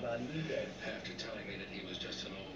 on eBay. After telling me that he was just an old